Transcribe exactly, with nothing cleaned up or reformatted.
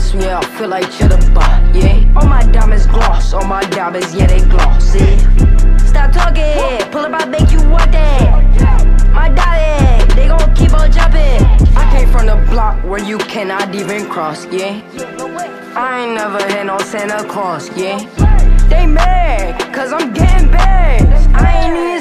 boss, yeah, I feel like cheddar bar, yeah. All my diamonds gloss, all my diamonds, yeah, they gloss, yeah. Stop talking, pull up, I make you want that. My diamond, they gon' keep on jumping. I came from the block where you cannot even cross, yeah. I ain't never had no Santa Claus, yeah. They mad, cause I'm getting bags. I ain't even